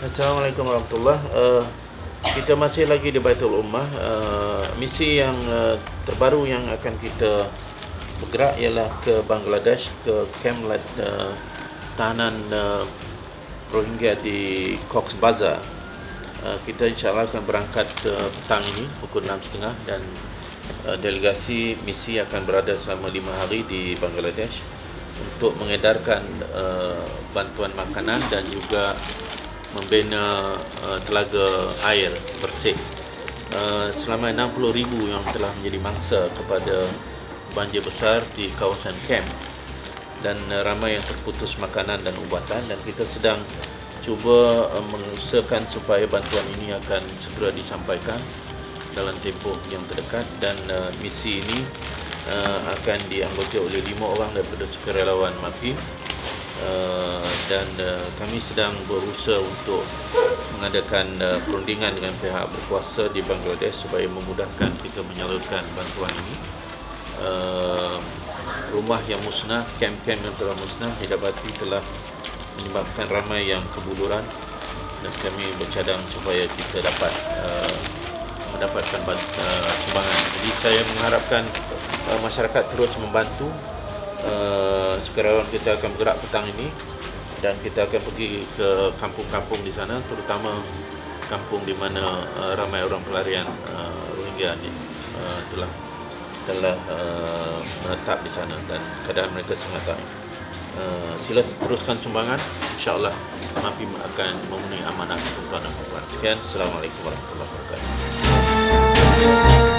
Assalamualaikum warahmatullahi kita masih lagi di Baitul Ummah. Misi yang terbaru yang akan kita bergerak ialah ke Bangladesh, ke kem tahanan Rohingya di Cox's Bazar. Kita insyaAllah akan berangkat petang ini pukul 6.30 dan delegasi misi akan berada selama 5 hari di Bangladesh untuk mengedarkan bantuan makanan dan juga membina telaga air bersih. Selama 60,000 yang telah menjadi mangsa kepada banjir besar di kawasan kem, dan ramai yang terputus makanan dan ubatan, dan kita sedang cuba mengusahakan supaya bantuan ini akan segera disampaikan dalam tempoh yang terdekat. Dan misi ini akan dianggoti oleh 5 orang daripada sukarelawan MAPIM, dan kami sedang berusaha untuk mengadakan perundingan dengan pihak berkuasa di Bangladesh supaya memudahkan kita menyalurkan bantuan ini. Rumah yang musnah, kem-kem yang telah musnah didapati telah menyebabkan ramai yang kebuluran, dan kami bercadang supaya kita dapat mendapatkan sumbangan. Jadi saya mengharapkan masyarakat terus membantu. Sukarelawan kita akan bergerak petang ini dan kita akan pergi ke kampung-kampung di sana, terutama kampung di mana ramai orang pelarian Rohingya ni telah menetap di sana dan keadaan mereka sangat tak. Sila teruskan sumbangan, insya-Allah MAPIM akan memenuhi amanah tuan dan puan. Sekian, Assalamualaikum warahmatullahi wabarakatuh.